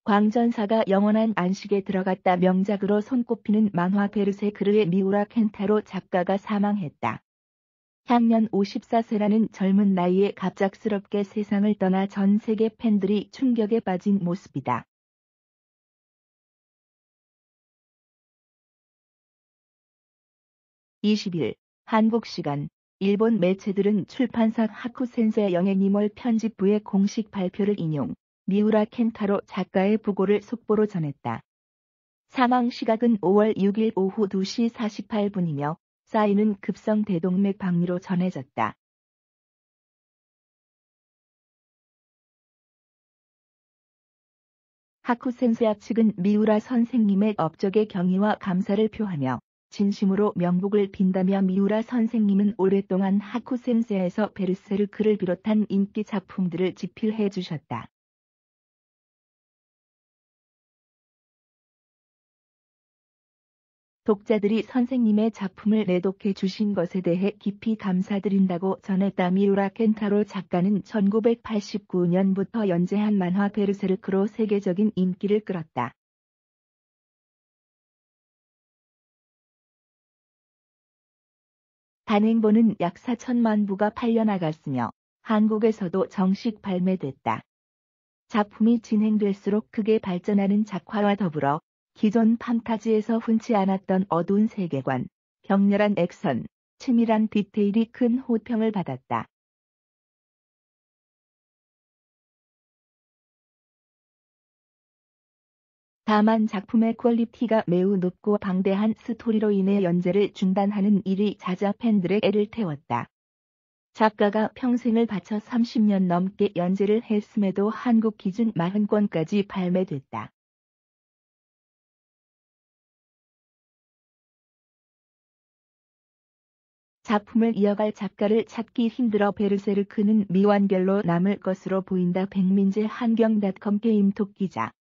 광전사가 영원한 안식에 들어갔다. 명작으로 손꼽히는 만화 베르세르크의 미우라 켄타로 작가가 사망했다. 향년 54세라는 젊은 나이에 갑작스럽게 세상을 떠나 전 세계 팬들이 충격에 빠진 모습이다. (20일) 한국 시간 일본 매체들은 출판사 하쿠센세 영애니멀 편집부의 공식 발표를 인용, 미우라 켄타로 작가의 부고를 속보로 전했다. 사망 시각은 5월 6일 오후 2시 48분이며 사인은 급성 대동맥 박리로 전해졌다. 하쿠센세 측은 미우라 선생님의 업적의 경의와 감사를 표하며 진심으로 명복을 빈다며 미우라 선생님은 오랫동안 하쿠센세에서 베르세르크를 비롯한 인기 작품들을 집필해 주셨다. 독자들이 선생님의 작품을 내독해 주신 것에 대해 깊이 감사드린다고 전했다. 미우라 켄타로 작가는 1989년부터 연재한 만화 베르세르크로 세계적인 인기를 끌었다. 단행본은 약 4천만 부가 팔려나갔으며 한국에서도 정식 발매됐다. 작품이 진행될수록 크게 발전하는 작화와 더불어 기존 판타지에서 흔치 않았던 어두운 세계관, 격렬한 액션, 치밀한 디테일이 큰 호평을 받았다. 다만 작품의 퀄리티가 매우 높고 방대한 스토리로 인해 연재를 중단하는 일이 잦아 팬들의 애를 태웠다. 작가가 평생을 바쳐 30년 넘게 연재를 했음에도 한국 기준 40권까지 발매됐다. 작품을 이어갈 작가를 찾기 힘들어 베르세르크는 미완결로 남을 것으로 보인다. 백민재 한경닷컴 게임톡 기자